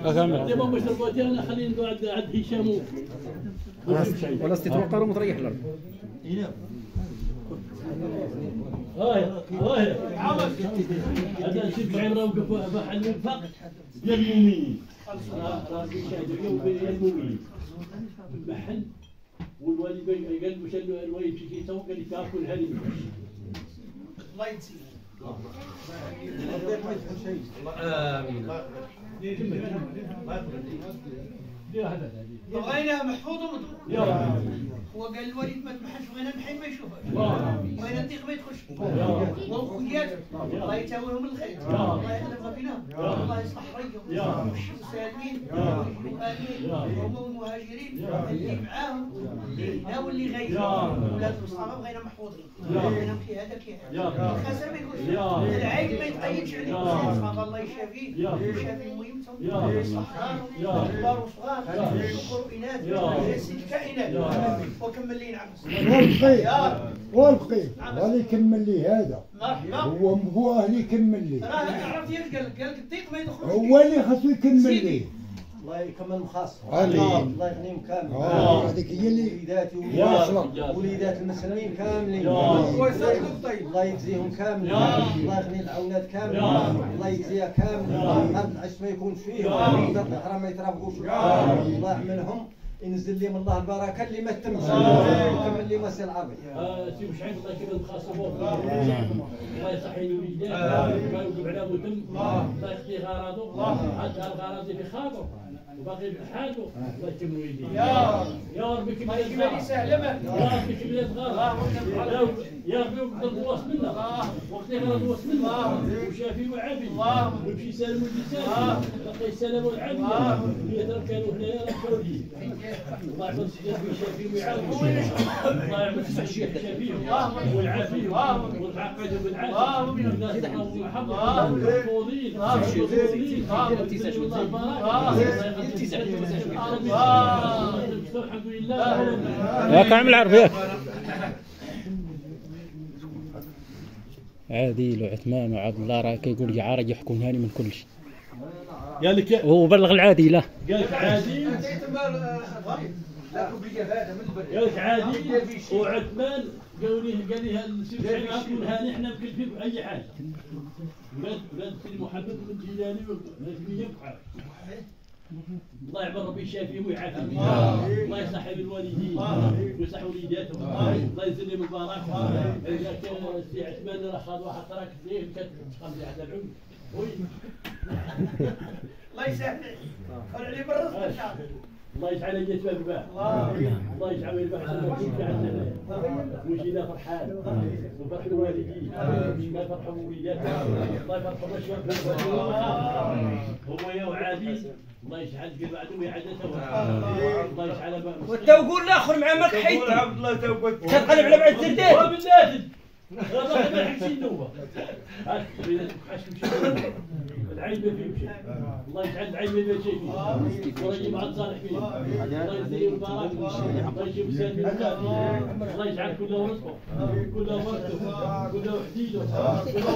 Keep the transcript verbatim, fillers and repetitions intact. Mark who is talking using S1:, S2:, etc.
S1: دابا مشرباتي انا خلينا ندوي عند عند هشام
S2: ولا استتوقع ومتريح الارض.
S1: هاي هاي هذا نشوف عمره وقف محل الفق ديال المؤمنين راسي شاهد اليوم ديال المؤمنين المحل والوالد قال واش الوالد يمشي كيتسوق قال لي تاكل هذه
S3: الله يجزيك.
S2: امين.
S3: بغينا محفوظ ومضبوط. هو قال الوالد ما تمحش بغينا نحي ما يشوفهاش. بغينا الضيق ما يدخلش. وخوياتهم الله يتاويهم الخير. الله يخلف بينهم. الله يصلح ريهم. والسالمين والمؤمنين هم والمهاجرين اللي معاهم لا واللي غير ولاد المصطفى بغينا محفوظين. بغينا كي هذا كي هذا. الخسر ما يكونش. العيب ما يتقيدش عليك. الله يشافيه ويشافي مهمتهم ويصلح دارهم كبار وصغار. ذكور إناث جنسية كائنات وكمل لي نعم
S4: والبقي والبقي غادي يكمل لي هذا
S3: مرحبا
S4: هو هو اللي يكمل لي
S3: راه تعرف ديالك قال لك الضيق ما يدخلش
S4: هو اللي خاصو يكمل لي
S5: الله يكمل مخاص
S4: الله
S5: يغنيهم كامل
S4: هذيك هي اللي
S5: وليداتي وليدات المسلمين كاملين الله يجزيهم كامل الله يغني العونات كامل الله يجزيها كامل هذا العش ما يكونش فيه هذا الحرام ما يترافقوش الله يحملهم ينزل لي من الله البركه اللي ما تمش يكمل لي مسير العربي
S1: سي مشعل الله يكمل مخاصمه الله يصحي الوليدات الله يوقف على متم الله يخفي غراضه عاد الغراض في خاطره وباقي بحاله الله يتم ويديه يا ربي كيما
S3: يكمل يسهل
S1: يا ربي كيما يصغر يا ربي وقت الغواص منا وقت الغواص منا وشافي وعافي ويمشي يسالم ويسالم بقى يسالم والعافيه يترك كانوا هنايا راه لي الله يعمل شافي ويعافي الله يعمل شافي والعافيه والعقيده بالعافيه الناس تحفظ محفظ محفوظين محفوظين الحمد لله
S2: ياك عامل عرف ياك عادل وعثمان وعبد الله راه كيقول لي عارج يحكم هاني من كل شيء
S1: قال لك
S2: هو بلغ العادي لا
S1: قال لك عادل قال لك عادل وعثمان قالوا لي قال لي السيد نكون هاني احنا مكلفين باي حاجه ولاد ولاد سيدي محمد بن جيلاني ولازم يبقى الله يعمل ربي يشافيهم ويعافيهم الله يصحي الوالدين ويصحي وليداتهم الله يزيد لهم البركه اذا كان السي عثمان راه خاض واحد تراك فيه كتقام لي على العود وي
S3: الله يسهل فرع لي بالرزق ان شاء الله
S1: الله يجعل يجي الباع الله يجعل الباع عندنا وجينا فرحان وفرح الوالدين ما يفرحوا وليداتهم الله يفرحوا الشباب هو يا وعادي الله يجعل قلب عدو عادته الله يجعل
S3: والتوقول الاخر مع ماك حيدي عبد الله توقول كتقلب على بعد سردين
S1: وبالله غير ما يحكي النوبه العين ما فيه شيء الله يجعل العين ما فيه شيء الله يجيب عاد صالح فيه الله يجزيه البركه الله يجيب سالم الله يجعل كله رزقه كله بركه كله حديده